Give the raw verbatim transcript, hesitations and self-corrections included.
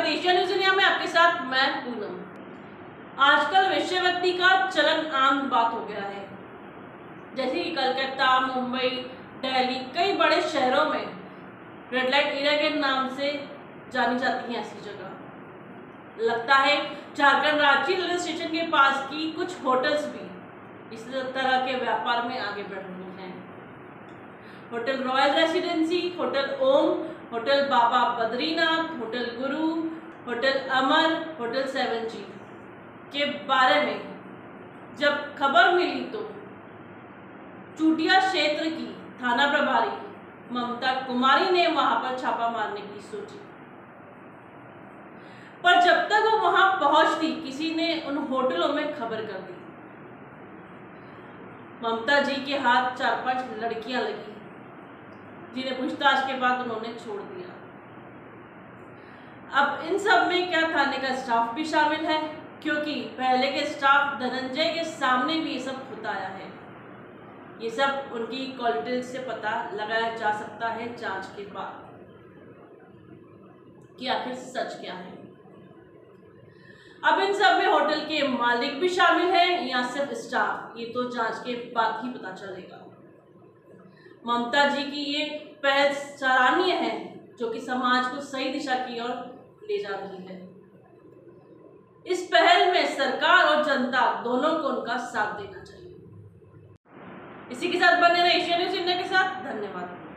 Asia news India में आपके साथ मैं पूनम। आजकल वेश्यावृत्ति का चलन आम बात हो गया है। जैसे कि कलकत्ता, मुंबई, दिल्ली, कई बड़े शहरों में रेड लाइट एरिया के नाम से जानी जाती हैं ऐसी जगह। लगता है झारखंड रांची रेलवे स्टेशन के पास की कुछ होटल्स भी इस तरह के व्यापार में आगे बढ़ रही हैं। Hotel royal residency, hotel Om, hotel Baba Badrinath, hotel Guru, hotel Amar, hotel seven G के बारे में जब खबर मिली तो चूटिया क्षेत्र की थाना प्रभारी ममता कुमारी ने वहां पर छापा मारने की सोची, पर जब तक वो वहां पहुंचती किसी ने उन होटलों में खबर कर दी। ममता जी के हाथ चार पांच लड़कियां लगी जिन्हें पूछताछ के बाद उन्होंने छोड़ दिया। अब इन सब में क्या थाने का स्टाफ भी शामिल है, क्योंकि पहले के स्टाफ धनंजय के सामने भी ये सब होता आया है। ये सब उनकी क्वालिटी से पता लगाया जा सकता है जांच के बाद कि आखिर सच क्या है। अब इन सब में होटल के मालिक भी शामिल हैं या सिर्फ स्टाफ, ये तो जांच के बाद ही पता चलेगा। ममता जी की ये पहल सराहनीय है जो कि समाज को सही दिशा की ओर ले जा रही है। इस पहल में सरकार और जनता दोनों को उनका साथ देना चाहिए। इसी के साथ बने रहे एशिया न्यूज इंडिया के साथ। धन्यवाद।